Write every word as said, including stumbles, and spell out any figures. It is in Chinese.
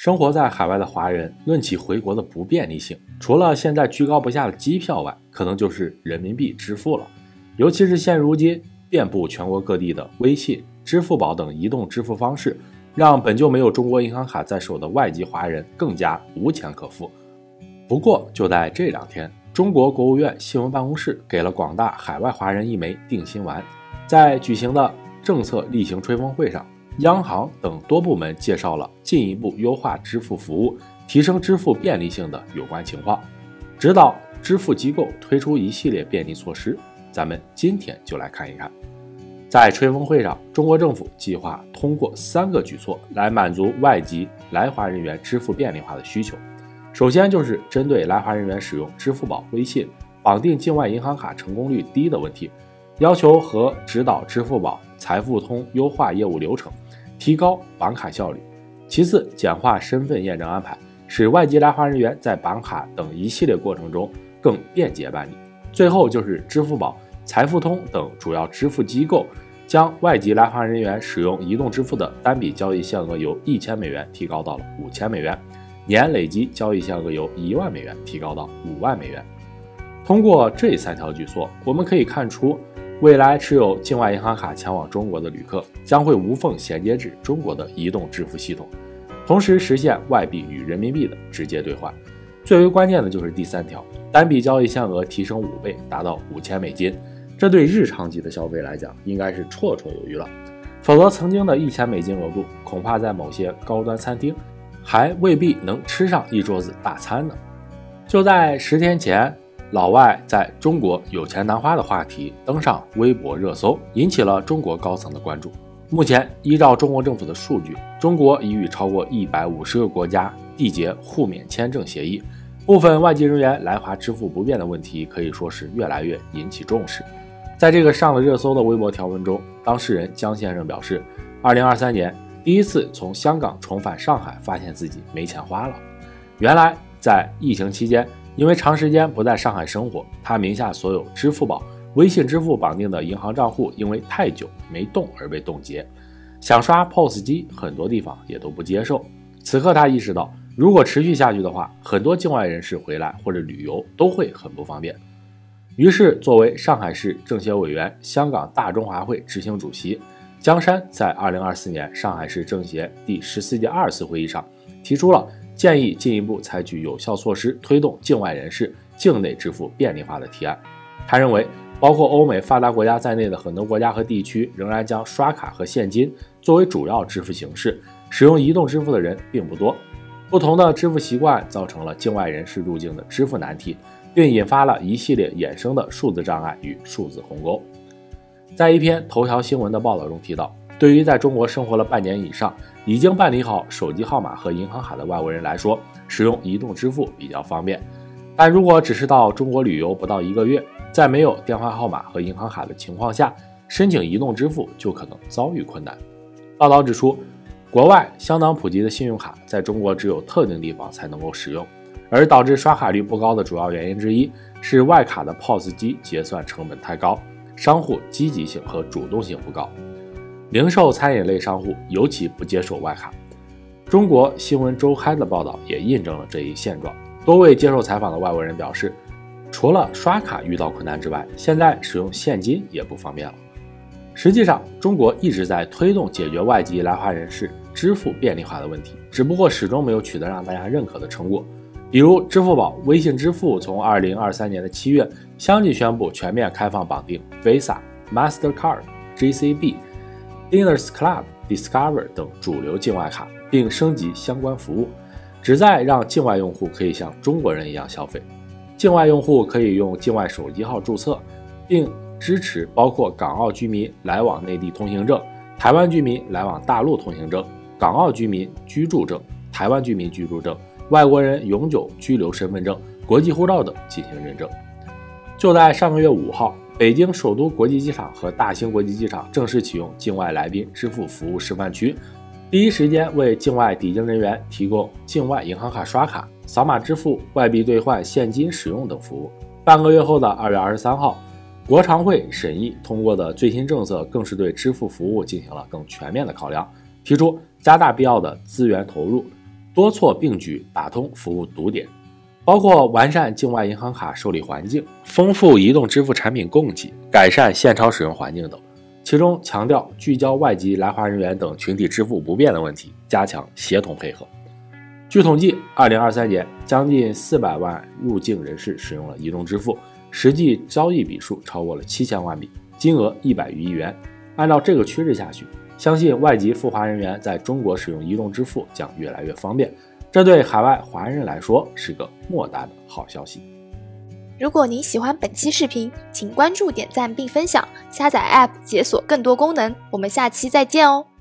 生活在海外的华人，论起回国的不便利性，除了现在居高不下的机票外，可能就是人民币支付了。尤其是现如今遍布全国各地的微信、支付宝等移动支付方式，让本就没有中国银行卡在手的外籍华人更加无钱可付。不过，就在这两天，中国国务院新闻办公室给了广大海外华人一枚定心丸。在举行的政策例行吹风会上，央行等多部门介绍了进一步优化支付服务、提升支付便利性的有关情况，指导支付机构推出一系列便利措施。咱们今天就来看一看。在吹风会上，中国政府计划通过三个举措来满足外籍来华人员支付便利化的需求。首先就是针对来华人员使用支付宝、微信绑定境外银行卡成功率低的问题，要求和指导支付宝、财付通优化业务流程，提高绑卡效率。其次，简化身份验证安排，使外籍来华人员在绑卡等一系列过程中更便捷办理。最后就是支付宝、财付通等主要支付机构将外籍来华人员使用移动支付的单笔交易限额由一千美元提高到了五千美元，年累计交易限额由一万美元提高到五万美元。通过这三条举措，我们可以看出，未来持有境外银行卡前往中国的旅客将会无缝衔接至中国的移动支付系统，同时实现外币与人民币的直接兑换。最为关键的就是第三条，单笔交易限额提升五倍，达到五千美金。这对日常级的消费来讲，应该是绰绰有余了。否则，曾经的一千美金额度，恐怕在某些高端餐厅还未必能吃上一桌子大餐呢。就在十天前，老外在中国有钱难花的话题登上微博热搜，引起了中国高层的关注。目前，依照中国政府的数据，中国已与超过一百五十个国家缔结互免签证协议，部分外籍人员来华支付不便的问题可以说是越来越引起重视。在这个上了热搜的微博条文中，当事人江先生表示，二零二三年第一次从香港重返上海，发现自己没钱花了。原来在疫情期间，因为长时间不在上海生活，他名下所有支付宝、微信支付绑定的银行账户因为太久没动而被冻结，想刷 P O S 机很多地方也都不接受。此刻他意识到，如果持续下去的话，很多境外人士回来或者旅游都会很不方便。于是作为上海市政协委员、香港大中华会执行主席，江山在二零二四年上海市政协第十四届二次会议上提出了建议进一步采取有效措施推动境外人士境内支付便利化的提案。他认为，包括欧美发达国家在内的很多国家和地区仍然将刷卡和现金作为主要支付形式，使用移动支付的人并不多。不同的支付习惯造成了境外人士入境的支付难题，并引发了一系列衍生的数字障碍与数字鸿沟。在一篇头条新闻的报道中提到，对于在中国生活了半年以上，已经办理好手机号码和银行卡的外国人来说，使用移动支付比较方便。但如果只是到中国旅游不到一个月，在没有电话号码和银行卡的情况下，申请移动支付就可能遭遇困难。报道指出，国外相当普及的信用卡在中国只有特定地方才能够使用，而导致刷卡率不高的主要原因之一是外卡的 P O S 机结算成本太高，商户积极性和主动性不高，零售餐饮类商户尤其不接受外卡。中国新闻周刊的报道也印证了这一现状。多位接受采访的外国人表示，除了刷卡遇到困难之外，现在使用现金也不方便了。实际上，中国一直在推动解决外籍来华人士支付便利化的问题，只不过始终没有取得让大家认可的成果。比如支付宝、微信支付从二零二三年的七月相继宣布全面开放绑定 Visa、Mastercard、J C B、Diners Club、Discover 等主流境外卡，并升级相关服务，旨在让境外用户可以像中国人一样消费。境外用户可以用境外手机号注册，并支持包括港澳居民来往内地通行证、台湾居民来往大陆通行证、港澳居民居住证、台湾居民居住证、外国人永久居留身份证、国际护照等进行认证。就在上个月五号，北京首都国际机场和大兴国际机场正式启用境外来宾支付服务示范区，第一时间为境外抵京人员提供境外银行卡刷卡、扫码支付、外币兑换、现金使用等服务。半个月后的二月二十三号，国常会审议通过的最新政策更是对支付服务进行了更全面的考量，提出加大必要的资源投入， 多措并举打通服务堵点，包括完善境外银行卡受理环境、丰富移动支付产品供给、改善现钞使用环境等。其中强调聚焦外籍来华人员等群体支付不便的问题，加强协同配合。据统计，二零二三年将近四百万入境人士使用了移动支付，实际交易笔数超过了七千万笔，金额一百余亿元。按照这个趋势下去，相信外籍赴华人员在中国使用移动支付将越来越方便，这对海外华人来说是个莫大的好消息。 如果您喜欢本期视频，请关注、点赞并分享，下载 App 解锁更多功能。我们下期再见哦。